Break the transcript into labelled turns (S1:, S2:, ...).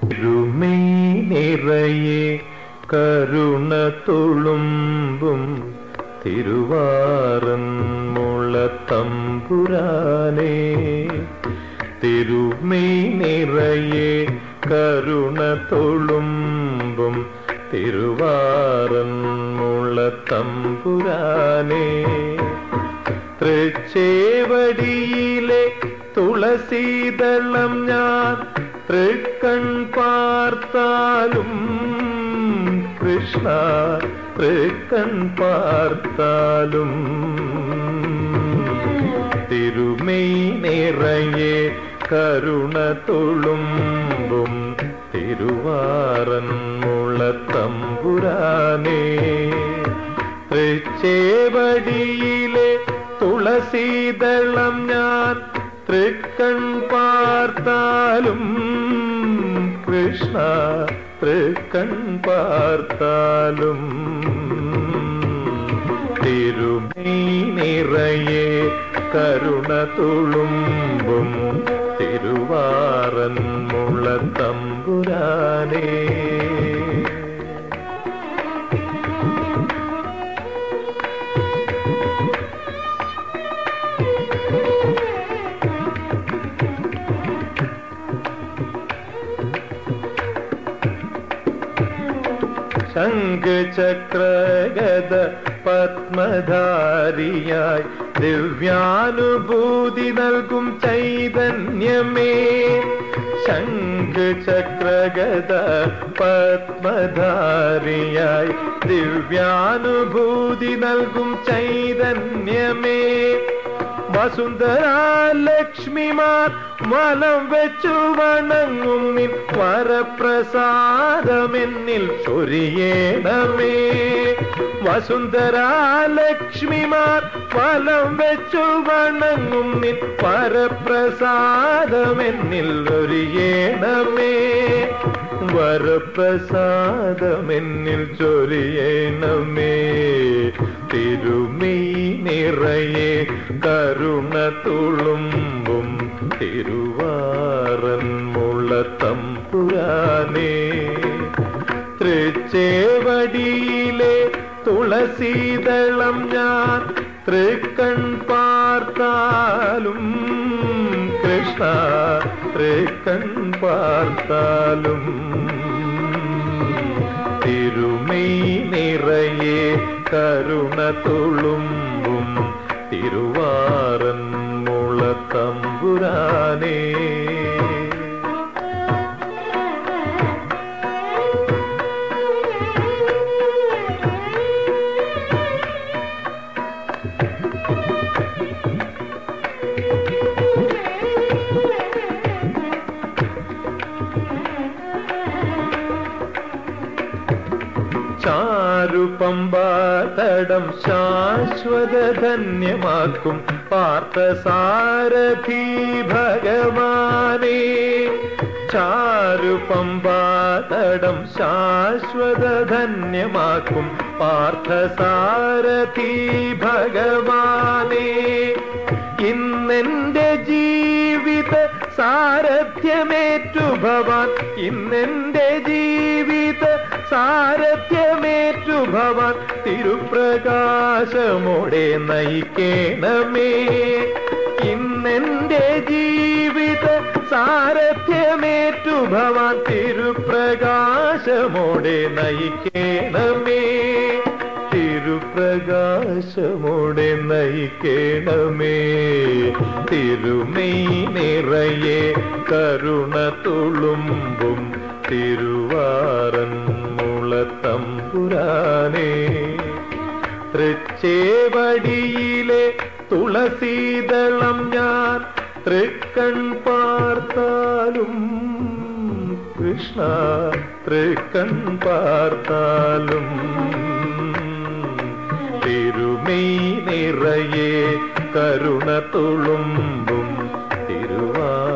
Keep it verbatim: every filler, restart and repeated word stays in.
S1: തിരുമൈ നിറയെ കരുണ തുളുമ്പും തിരുവാറന്മുളത്തമ്പുരാനേ, തിരുമൈ നിറയെ കരുണ തുളുമ്പും തിരുവാറന്മുളത്തമ്പുരാനേ, തൃച്ചേവടിയിലെ തുളസീദളം ഞാൻ തൃക്കൺ പാർത്താലും കൃഷ്ണ, തൃക്കൺ പാർത്താലും തിരുമൈ നിറയെ കരുണ തുളുമ്പും തിരുവാറന്മുളത്തമ്പുരാനേ, തൃച്ചേവടിയിലെ തുളസീദളം ഞാൻ തൃക്കൺ പാർത്താലും കൃഷ്ണ, തൃക്കൺ പാർത്താലും തിരുമൈ നിറയെ കരുണ തുളുമ്പും തിരുവാറന്മുളത്തമ്പുരാനേ. ശംഖചക്രഗദ പത്മധാരിയായി ദിവ്യാനുഭൂതി നൽകും ചൈതന്യമേ, ശംഖചക്രഗദ പത്മധാരിയായി ദിവ്യാനുഭൂതി നൽകും ചൈതന്യമേ, വസുന്ധരാലക്ഷ്മിമാർ വലം വെച്ചു വണങ്ങും നിൻ വരപ്രസാദമെന്നിൽ ചൊരിയേണമേ, വസുന്ധരാലക്ഷ്മിമാർ വലം വെച്ചു വണങ്ങും നിൻ വരപ്രസാദമെന്നിൽ ചൊരിയേണമേ, വരപ്രസാദമെന്നിൽ ചൊരിയേണമേ. തിരുമൈ നിറയെ കരുണ തുളുമ്പും തിരുവാറന്മുളത്തമ്പുരാനേ, തൃച്ചേവടിയിലെ തുളസീദളം ഞാൻ തൃക്കൺ പാർത്താലും കൃഷ്ണ, തൃക്കൺ പാർത്താലും തിരുമൈ നിറയെ കരുണ തുളുമ്പും തിരുവാറന്മുളത്തമ്പുരാനേ. ചാരുപമ്പാതടം ശാശ്വത ധന്യമാക്കും പാർത്ഥസാരഥി ഭഗവാനേ, ചാരുപമ്പാതടം ശാശ്വത ധന്യമാക്കും പാർത്ഥസാരഥി ഭഗവാനേ, ഇന്നെന്റെ ജീവിത സാരഥ്യമേറ്റു ഭവാൻ, ഇന്നെന്റെ ജീവിത സാരഥ്യമേറ്റു ഭവാൻ തിരുപ്രകാശമോടെ നയിക്കേണമേ, ഇന്നെന്റെ ജീവിത സാരഥ്യമേറ്റു ഭവാൻ തിരുപ്രകാശമോടെ നയിക്കേണമേ, തിരുപ്രകാശമോടെ നയിക്കേണമേ. തിരുമൈ നിറയെ കരുണ തുളുമ്പും തിരുവാറന്മുളത്തമ്പുരാനേ, തൃച്ചേവടിയിലെ തുളസീദളം ഞാൻ തൃക്കൺ പാർത്താലും കൃഷ്ണ, തൃക്കൺ പാർത്താലും തിരുമൈ നിറയെ കരുണ തുളുമ്പും തിരുവാ